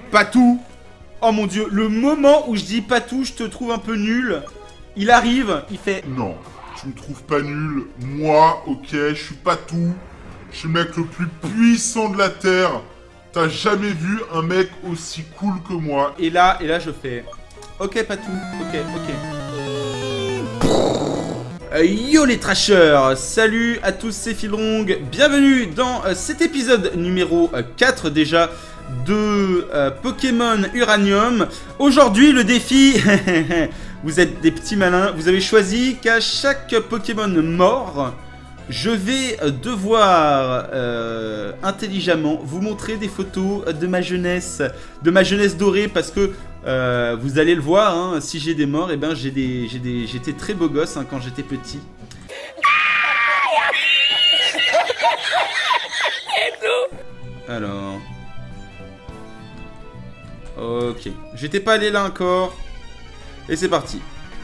Patou. Oh mon dieu, le moment où je dis Patou, je te trouve un peu nul. Il arrive, il fait... Non, tu me trouves pas nul. Moi, ok, je suis Patou. Je suis le mec le plus puissant de la Terre. T'as jamais vu un mec aussi cool que moi. Et là je fais... Ok Patou, ok. Yo les trashers, salut à tous, c'est Philrong. Bienvenue dans cet épisode numéro 4 déjà de Pokémon Uranium. Aujourd'hui le défi, vous êtes des petits malins, vous avez choisi qu'à chaque Pokémon mort, je vais devoir intelligemment vous montrer des photos de ma jeunesse dorée, parce que vous allez le voir, hein, si j'ai des morts, et ben j'étais très beau gosse, hein, quand j'étais petit. Alors, ok, j'étais pas allé là encore, et c'est parti.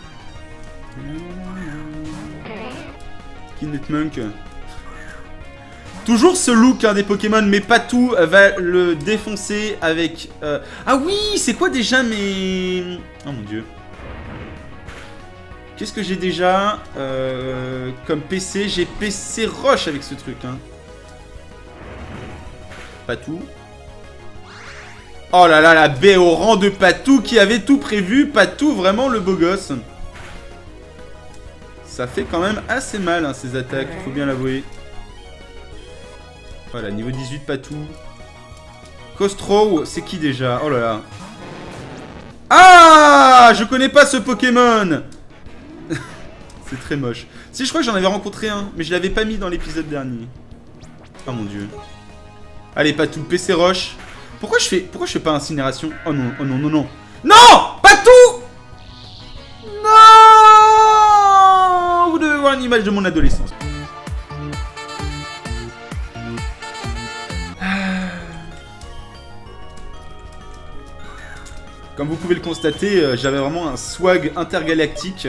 Kidnetmunk. Toujours ce look, hein, des Pokémon, mais Patou va le défoncer avec... Ah oui, c'est quoi déjà mes... Oh mon dieu. Qu'est-ce que j'ai déjà comme PC? J'ai PC Roche avec ce truc, hein. Patou. Oh là là, la baie au rang de Patou qui avait tout prévu. Patou, vraiment le beau gosse. Ça fait quand même assez mal, hein, ces attaques, faut bien l'avouer. Voilà, niveau 18, Patou. Costro, c'est qui déjà? Oh là là. Ah, je connais pas ce Pokémon. C'est très moche. Si, je crois que j'en avais rencontré un, mais je l'avais pas mis dans l'épisode dernier. Oh mon dieu. Allez, Patou, PC Roche. Pourquoi je fais pas incinération? Oh non, oh non, non, non. Non, Patou. Non. Vous devez voir une image de mon adolescence. Comme vous pouvez le constater, j'avais vraiment un swag intergalactique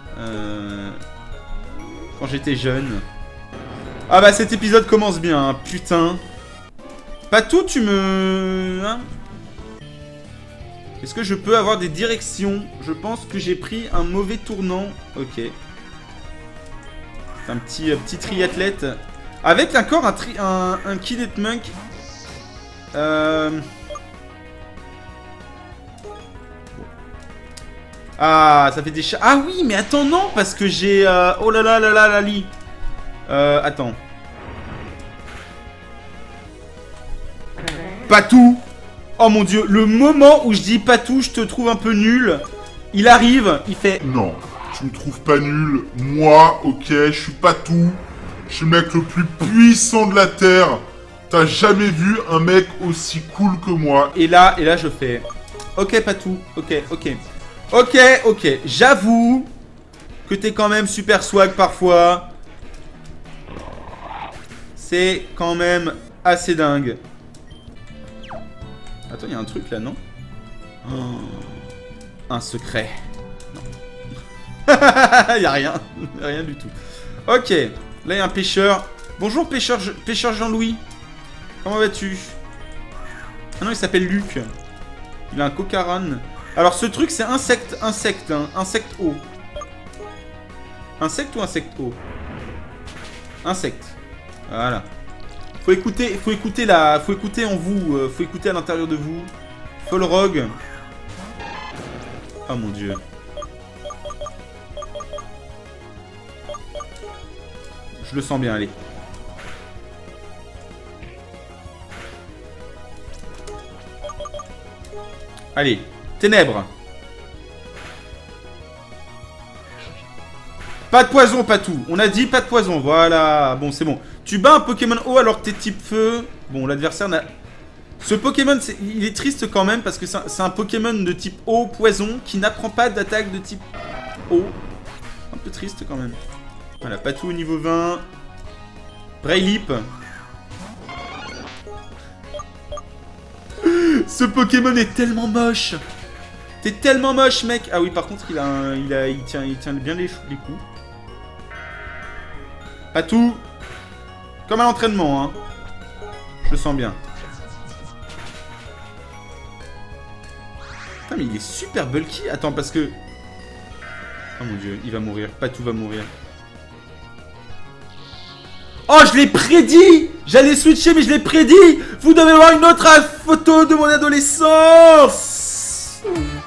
quand j'étais jeune. Ah bah cet épisode commence bien, hein, putain. Patou, tu me... Hein? Est-ce que je peux avoir des directions? Je pense que j'ai pris un mauvais tournant. Ok. C'est un petit triathlète. Avec encore un Kidnetmunk. Ah, ça fait des chats. Ah oui, mais attends, non, parce que j'ai... Oh là là là là là li. Attends. Patou. Oh mon dieu, le moment où je dis Patou, je te trouve un peu nul. Il arrive, il fait... Non, tu me trouves pas nul. Moi, ok, je suis Patou. Je suis le mec le plus puissant de la Terre. T'as jamais vu un mec aussi cool que moi. Et là je fais... Ok, Patou, ok. Ok, j'avoue que t'es quand même super swag parfois. C'est quand même assez dingue. Attends, il y a un truc là, non? Oh, un secret. Non. Il y a rien. Rien du tout. Ok, là il y a un pêcheur. Bonjour pêcheur Jean-Louis. Comment vas-tu? Ah non, il s'appelle Luc. Il a un cocaron. Alors ce truc c'est insecte, hein, insecte eau. Insecte ou insecte eau? Insecte. Voilà. Faut écouter en vous, faut écouter à l'intérieur de vous. Folrog. Oh mon dieu. Je le sens bien, allez. Allez. Ténèbres. Pas de poison, Patou. On a dit pas de poison. Voilà. Bon, c'est bon. Tu bats un Pokémon eau alors que t'es type feu. Bon, l'adversaire n'a... Ce Pokémon, il est triste quand même parce que c'est un Pokémon de type eau, poison, qui n'apprend pas d'attaque de type eau. Un peu triste quand même. Voilà, Patou au niveau 20. Braylip. Ce Pokémon est tellement moche. T'es tellement moche, mec. Ah oui, par contre, il tient bien les coups. Patou. Comme à l'entraînement, hein. Je le sens bien. Putain, mais il est super bulky. Attends, parce que... Oh mon dieu, il va mourir. Patou va mourir. Oh, je l'ai prédit! J'allais switcher, mais je l'ai prédit! Vous devez voir une autre photo de mon adolescence!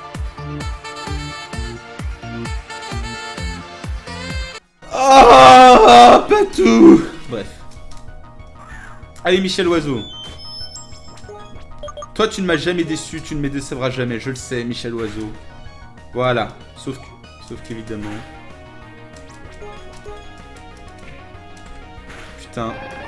Oh, Patou! Bref. Allez, Michel Oiseau. Toi, tu ne m'as jamais déçu, tu ne me décevras jamais, je le sais, Michel Oiseau. Voilà. Sauf qu'évidemment... Putain.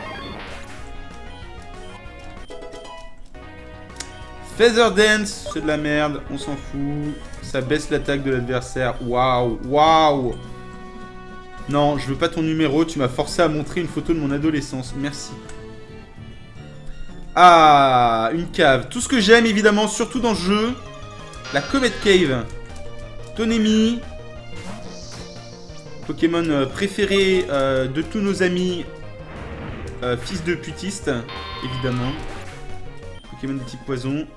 Feather Dance, c'est de la merde, on s'en fout. Ça baisse l'attaque de l'adversaire. Waouh, waouh. Non, je veux pas ton numéro, tu m'as forcé à montrer une photo de mon adolescence. Merci. Ah, une cave. Tout ce que j'aime, évidemment, surtout dans le jeu. La Comet Cave. Tonemi. Pokémon préféré de tous nos amis. Fils de putiste, évidemment. Pokémon de type poison.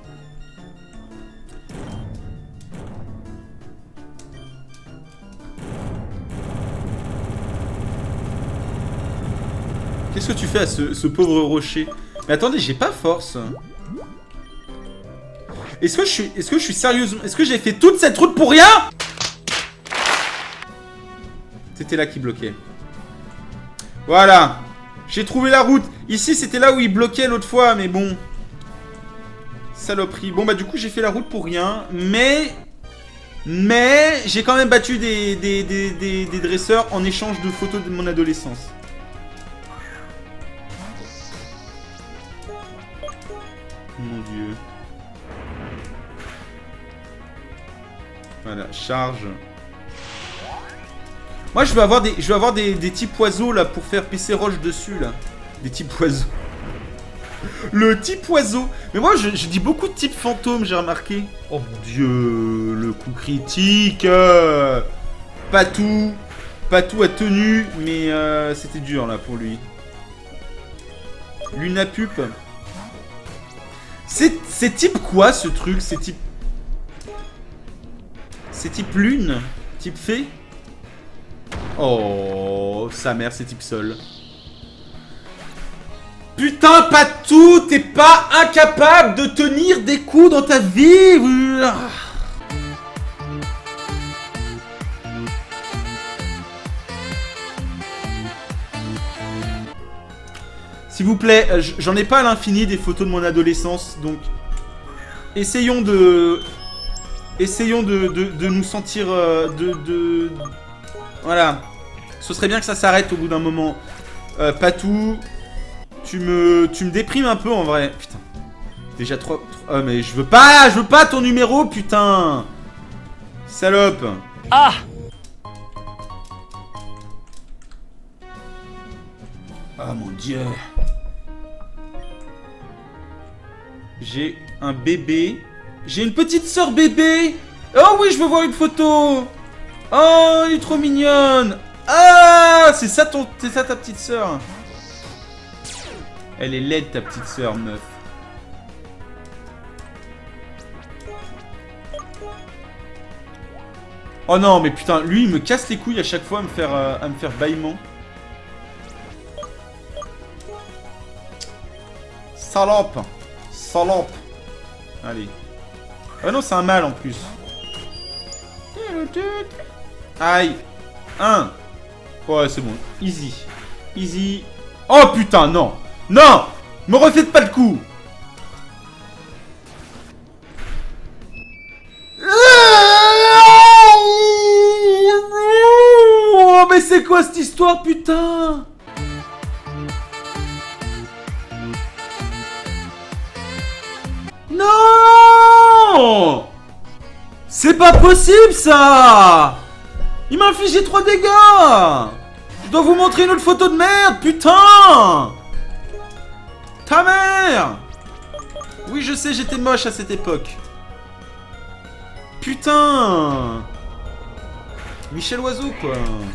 Qu'est-ce que tu fais à ce pauvre rocher? Mais attendez, j'ai pas force. Est-ce que je suis sérieusement... Est-ce que j'ai fait toute cette route pour rien? C'était là qui bloquait. Voilà. J'ai trouvé la route. Ici, c'était là où il bloquait l'autre fois, mais bon. Saloperie. Bon, bah du coup, j'ai fait la route pour rien. Mais j'ai quand même battu des dresseurs en échange de photos de mon adolescence. Mon dieu. Voilà, charge. Moi, je veux avoir des types oiseaux, là, pour faire PC Roche dessus, là. Des types oiseaux. Le type oiseau. Mais moi, je dis beaucoup de types fantômes, j'ai remarqué. Oh mon dieu, le coup critique. Patou a tenu, mais c'était dur, là, pour lui. Lunapup. C'est type quoi, ce truc? C'est type lune? Type fée? Oh, sa mère, c'est type sol. Putain, Patou, t'es pas incapable de tenir des coups dans ta vie. S'il vous plaît, j'en ai pas à l'infini des photos de mon adolescence, donc essayons de nous sentir voilà. Ce serait bien que ça s'arrête au bout d'un moment. Patou, tu me déprimes un peu en vrai. Putain. Déjà trop... Oh mais je veux pas ton numéro, putain. Salope. Ah. Oh mon dieu. J'ai un bébé. J'ai une petite sœur bébé. Oh oui, je veux voir une photo. Oh, elle est trop mignonne. Ah, c'est ça ta petite sœur. Elle est laide, ta petite sœur, meuf. Oh non, mais putain, lui, il me casse les couilles à chaque fois à me faire bâillement. Salope. Salope. Allez. Ah non, c'est un mâle en plus. Aïe. 1. Ouais, c'est bon. Easy. Easy. Oh putain, non. Non. Me refaites pas le coup. Oh, mais c'est quoi cette histoire, putain? Non! C'est pas possible, ça! Il m'a infligé 3 dégâts! Je dois vous montrer une autre photo de merde, putain! Ta mère! Oui, je sais, j'étais moche à cette époque. Putain! Michel Oiseau, quoi.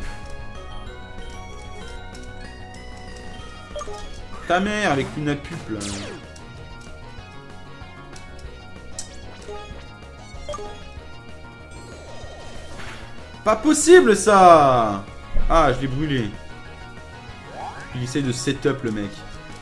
Ta mère avec une pupe, là. Pas possible ça! Ah, je l'ai brûlé. Il essaye de setup le mec.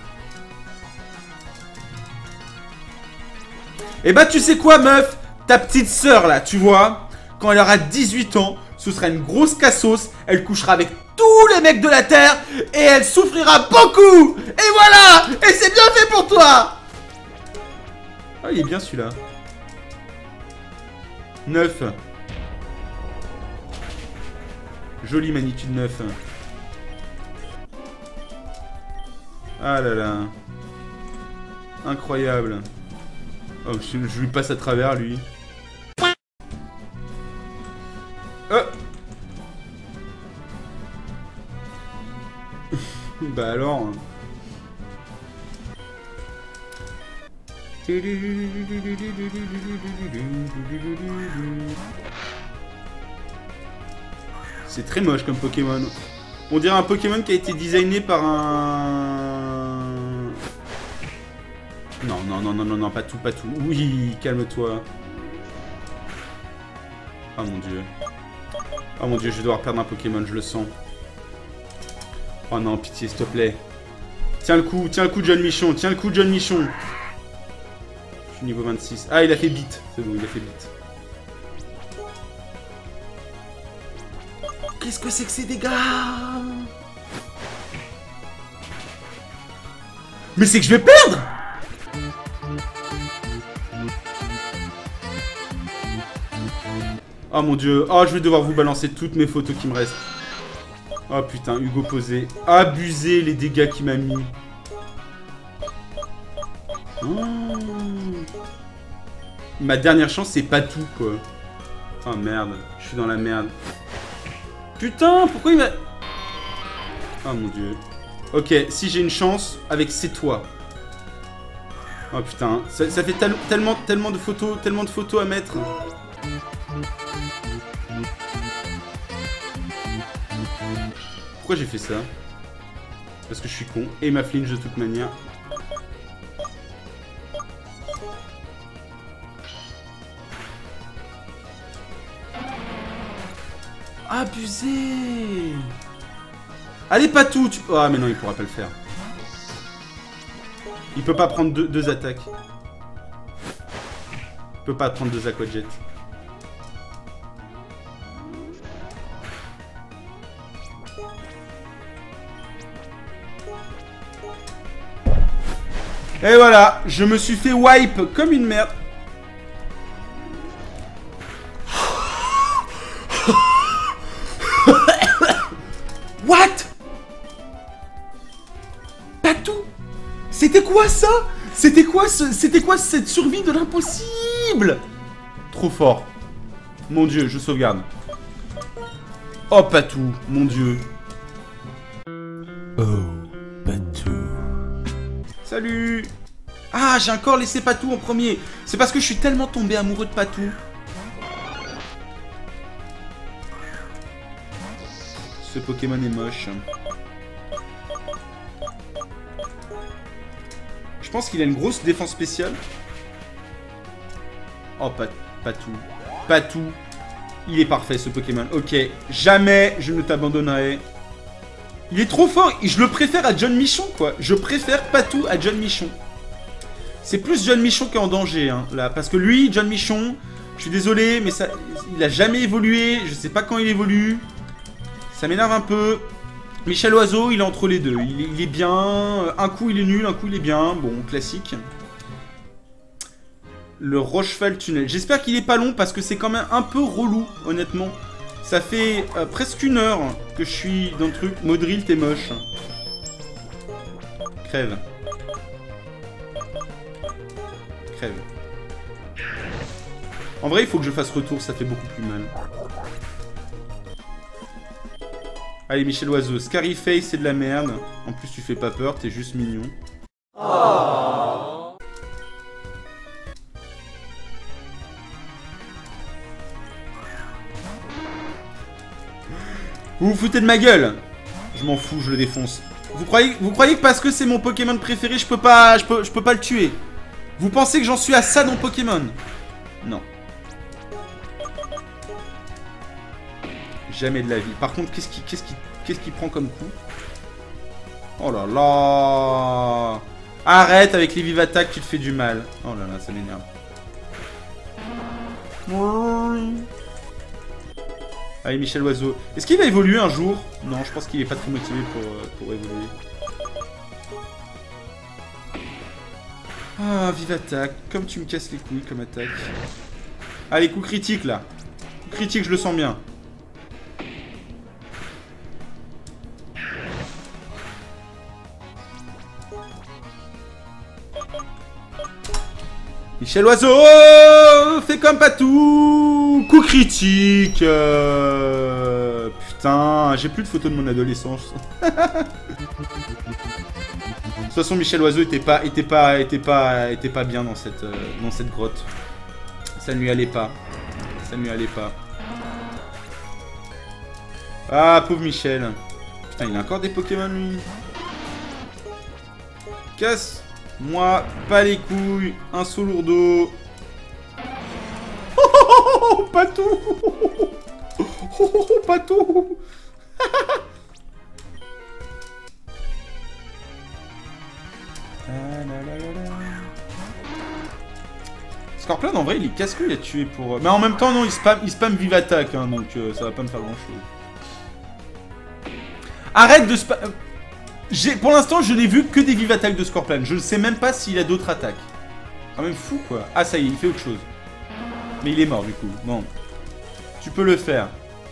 Et bah tu sais quoi meuf? Ta petite sœur là, tu vois, quand elle aura 18 ans, ce sera une grosse cassos, elle couchera avec tous les mecs de la Terre et elle souffrira beaucoup. Et voilà. Et c'est bien fait pour toi. Ah, il est bien celui-là. 9. Jolie magnitude 9. Ah là là. Incroyable. Oh, je lui passe à travers, lui. Bah alors. C'est très moche comme Pokémon. On dirait un Pokémon qui a été designé par un... Non, non, non, non, non, non, pas tout, pas tout. Oui, calme-toi. Oh mon dieu. Oh mon dieu, je vais devoir perdre un Pokémon, je le sens. Oh non, pitié, s'il te plaît. Tiens le coup, John Michon, tiens le coup, John Michon. Je suis niveau 26. Ah, il a fait beat. C'est bon, il a fait beat. Qu'est-ce que c'est que ces dégâts? Mais c'est que je vais perdre! Oh mon dieu. Oh, je vais devoir vous balancer toutes mes photos qui me restent. Oh putain, Hugo posé. Abusé les dégâts qu'il m'a mis. Oh. Ma dernière chance, c'est pas tout, quoi. Oh merde, je suis dans la merde. Putain, pourquoi il m'a... Oh mon dieu. Ok, si j'ai une chance, avec c'est toi. Oh putain, ça fait tellement de photos à mettre. Pourquoi j'ai fait ça? Parce que je suis con. Et ma flinch de toute manière. Abusé. Allez, pas tout. Ah mais non, il pourra pas le faire. Il peut pas prendre deux attaques. Il peut pas prendre deux aquajet. Et voilà, je me suis fait wipe comme une merde. What? Pas tout. C'était quoi ça? C'était quoi cette survie de l'impossible? Trop fort. Mon dieu, je sauvegarde. Oh, pas tout, mon dieu. Oh, pas tout. Salut. Ah, j'ai encore laissé Patou en premier. C'est parce que je suis tellement tombé amoureux de Patou. Ce Pokémon est moche. Je pense qu'il a une grosse défense spéciale. Oh, Patou. Patou. Il est parfait, ce Pokémon. Ok, jamais je ne t'abandonnerai. Il est trop fort. Je le préfère à John Michon, quoi. Je préfère Patou à John Michon. C'est plus John Michon qui est en danger, hein, là. Parce que lui, John Michon, je suis désolé, mais ça, il a jamais évolué. Je sais pas quand il évolue. Ça m'énerve un peu. Michel Oiseau, il est entre les deux. Il est bien. Un coup, il est nul. Un coup, il est bien. Bon, classique. Le Rochefal Tunnel. J'espère qu'il est pas long parce que c'est quand même un peu relou, honnêtement. Ça fait presque 1 heure que je suis dans le truc. Modril, t'es moche. Crève. Crève. En vrai, il faut que je fasse retour, ça fait beaucoup plus mal. Allez, Michel Oiseau. Scarface, c'est de la merde. En plus, tu fais pas peur, t'es juste mignon. Oh. Vous vous foutez de ma gueule? Je m'en fous, je le défonce. Vous croyez que parce que c'est mon Pokémon préféré, je peux pas le tuer? Vous pensez que j'en suis à ça dans Pokémon? Non. Jamais de la vie. Par contre, qu'est-ce qu'il prend comme coup? Oh là là! Arrête avec les vives attaques, tu te fais du mal. Oh là là, ça m'énerve. Allez, Michel Oiseau. Est-ce qu'il va évoluer un jour? Non, je pense qu'il est pas très motivé pour évoluer. Ah, vive attaque. Comme tu me casses les couilles comme attaque. Allez, coup critique là. Coup critique, je le sens bien. Michel Oiseau, fais comme Patou. Coup critique. Putain, j'ai plus de photos de mon adolescence. De toute façon, Michel Oiseau était pas bien dans cette grotte. Ça ne lui allait pas. Ça ne lui allait pas. Ah, pauvre Michel. Putain, il a encore des Pokémon, lui. Casse-moi pas les couilles. Un saut lourdeau. Oh, Patou. Oh, Patou. Scorpion en vrai il est casse-couille à tuer pour... Mais en même temps non, il spam vive attaque hein, donc ça va pas me faire grand chose. Arrête de spam... Pour l'instant je n'ai vu que des vive attaques de Scorpion. Je ne sais même pas s'il a d'autres attaques. Quand même fou quoi. Ah ça y est, il fait autre chose. Mais il est mort du coup. Bon. Tu peux le faire.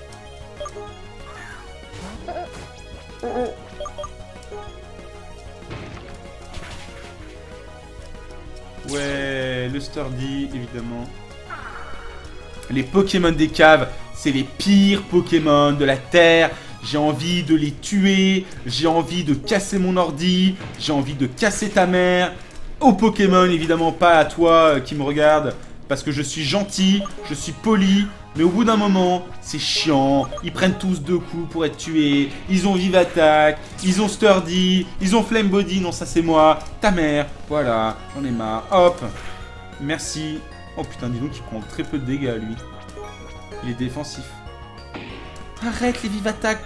Ouais, le Sturdy, évidemment. Les Pokémon des caves, c'est les pires Pokémon de la Terre. J'ai envie de les tuer. J'ai envie de casser mon ordi. J'ai envie de casser ta mère. Aux Pokémon, évidemment, pas à toi qui me regarde. Parce que je suis gentil, je suis poli. Mais au bout d'un moment, c'est chiant. Ils prennent tous 2 coups pour être tués. Ils ont vive attaque. Ils ont sturdy. Ils ont flame body. Non, ça c'est moi. Ta mère. Voilà. J'en ai marre. Hop. Merci. Oh putain, dis donc, il prend très peu de dégâts, lui. Il est défensif. Arrête les vive attaques.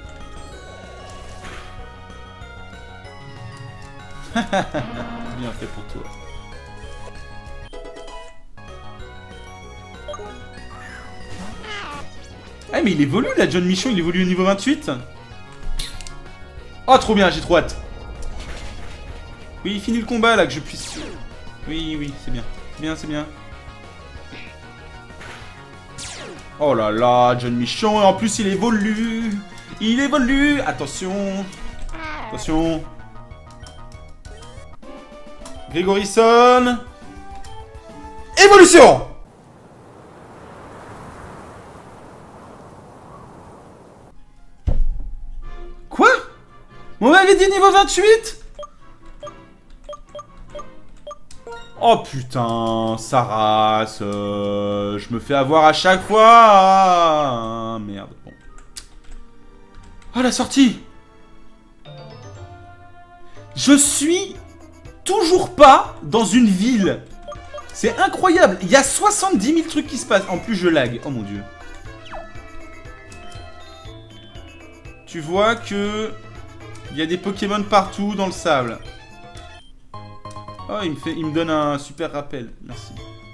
Bien fait pour toi. Ah mais il évolue là, John Michon, il évolue au niveau 28. Oh trop bien, j'ai trop hâte. Oui, il finit le combat là, que je puisse... Oui, oui, c'est bien. C'est bien, c'est bien. Oh là là, John Michon, et en plus il évolue. Il évolue. Attention. Attention. Grégorison. Évolution. Quoi? On m'avait dit niveau 28? Oh putain, sa race, je me fais avoir à chaque fois. Ah, merde, bon. Oh la sortie. Je suis toujours pas dans une ville. C'est incroyable. Il y a 70 000 trucs qui se passent. En plus, je lag. Oh mon dieu. Tu vois que il y a des Pokémon partout dans le sable. Oh, il me donne un super rappel. Merci.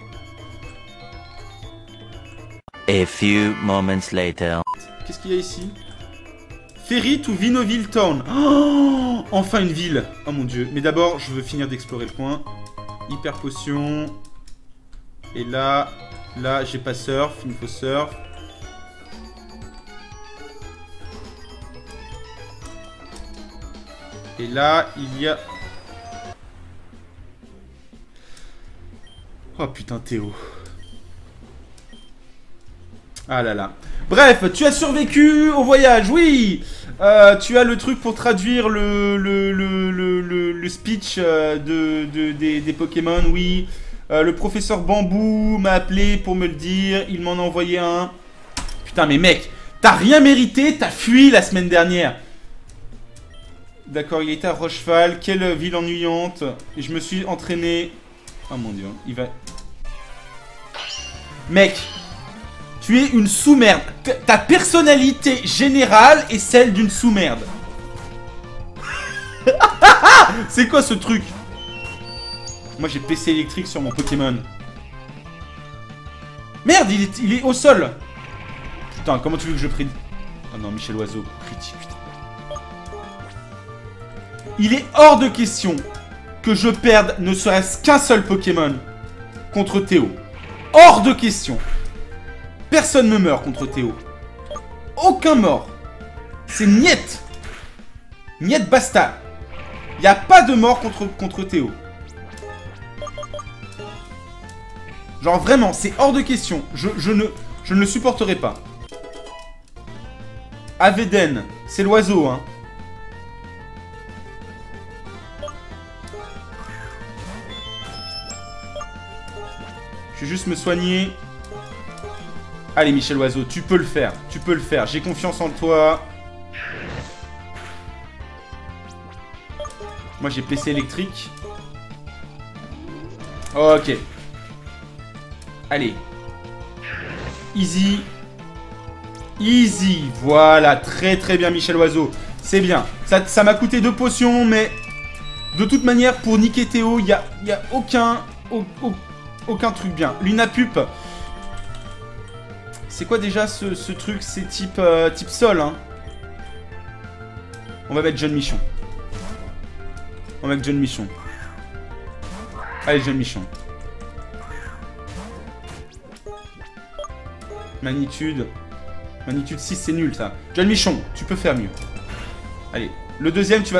A few moments later. Qu'est-ce qu'il y a ici? Ferry to Vinoville Town. Oh, enfin une ville. Oh mon dieu. Mais d'abord, je veux finir d'explorer le coin. Hyper potion. Et là, j'ai pas surf. Il me faut surf. Et là, il y a... Oh putain, Théo. Ah là là. Bref, tu as survécu au voyage, oui. Tu as le truc pour traduire le speech des Pokémon, oui. Le professeur Bambou m'a appelé pour me le dire. Il m'en a envoyé un. Putain, mais mec, t'as rien mérité, t'as fui la semaine dernière. D'accord, il était à Rocheval. Quelle ville ennuyante. Et je me suis entraîné. Oh mon dieu, il va... Mec, Tu es une sous-merde. Ta personnalité générale est celle d'une sous-merde. C'est quoi ce truc? Moi j'ai PC électrique sur mon Pokémon. Merde, il est au sol. Putain, comment tu veux que je prie? Oh non, Michel Oiseau, critique, putain. Il est hors de question que je perde ne serait-ce qu'un seul Pokémon contre Théo. Hors de question. Personne ne meurt contre Théo. Aucun mort. C'est niet. Niet basta. Il n'y a pas de mort contre Théo. Genre vraiment, c'est hors de question. Je ne le supporterai pas. Aveden, c'est l'oiseau, hein. Je vais juste me soigner. Allez, Michel Oiseau, tu peux le faire. Tu peux le faire. J'ai confiance en toi. Moi, j'ai PC électrique. Ok. Allez. Easy. Easy. Voilà. Très très bien, Michel Oiseau. C'est bien. Ça m'a coûté 2 potions, mais... De toute manière, pour niquer Théo, il n'y a aucun truc bien. Lunapup. C'est quoi déjà ce truc? C'est type sol, hein. On va mettre John Michon. On va mettre John Michon. Allez, John Michon. Magnitude. Magnitude 6, c'est nul, ça. John Michon, tu peux faire mieux. Allez. Le deuxième, tu vas...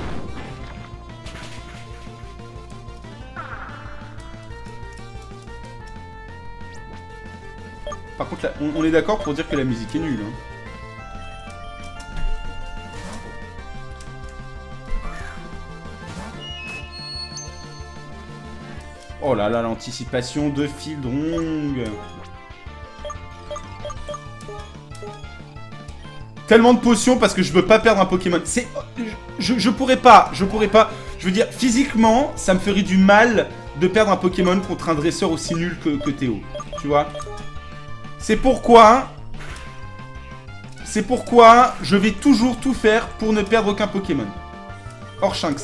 Par contre, là, on est d'accord pour dire que la musique est nulle, hein. Oh là là, l'anticipation de Fildrong. Tellement de potions parce que je veux pas perdre un Pokémon. C'est... Je pourrais pas. Je veux dire, physiquement, ça me ferait du mal de perdre un Pokémon contre un dresseur aussi nul que Théo. Tu vois? C'est pourquoi je vais toujours tout faire pour ne perdre aucun Pokémon. Orshinx.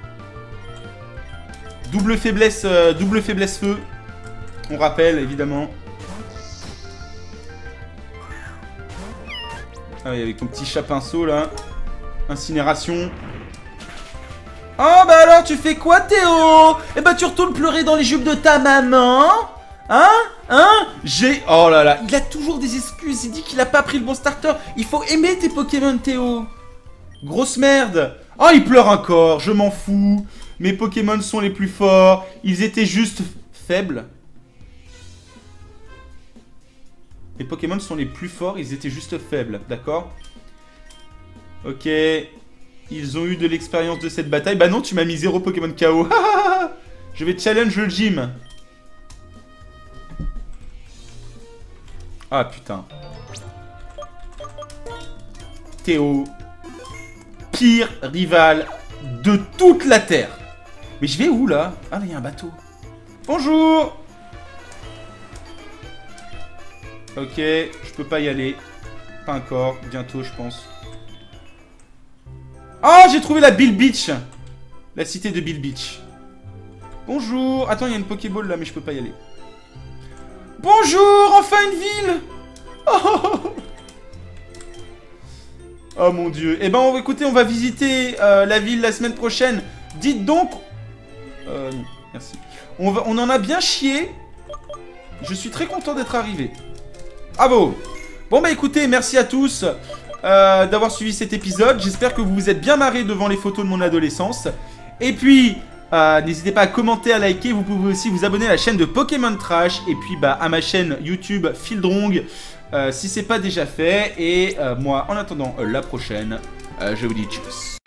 Double faiblesse feu. On rappelle, évidemment. Ah oui, avec ton petit chat pinceau, là. Incinération. Oh, bah alors, tu fais quoi, Théo? Eh bah, tu retournes pleurer dans les jupes de ta maman? Hein? Oh là là, il a toujours des excuses. Il dit qu'il a pas pris le bon starter. Il faut aimer tes Pokémon, Théo. Grosse merde. Oh, il pleure encore, je m'en fous. Mes Pokémon sont les plus forts. Ils étaient juste faibles. Les Pokémon sont les plus forts, ils étaient juste faibles, d'accord? Ok. Ils ont eu de l'expérience de cette bataille. Bah non, tu m'as mis 0 Pokémon KO. Je vais challenge le gym. Ah putain. Théo. Pire rival de toute la Terre. Mais je vais où là? Ah mais il y a un bateau. Bonjour. Ok, je peux pas y aller. Pas encore, bientôt je pense. Oh, j'ai trouvé la Bill Beach. La cité de Bill Beach. Bonjour. Attends, il y a une Pokéball là, mais je peux pas y aller. Bonjour, enfin une ville. Oh mon dieu. Eh ben, écoutez, on va visiter la ville la semaine prochaine. Dites donc... non, merci. On en a bien chié. Je suis très content d'être arrivé. Ah bon. Bon bah écoutez, merci à tous d'avoir suivi cet épisode. J'espère que vous vous êtes bien marrés devant les photos de mon adolescence. Et puis, n'hésitez pas à commenter, à liker. Vous pouvez aussi vous abonner à la chaîne de Pokémon Trash. Et puis bah, à ma chaîne YouTube Fildrong, si c'est pas déjà fait. Et moi, en attendant la prochaine, je vous dis tchuss.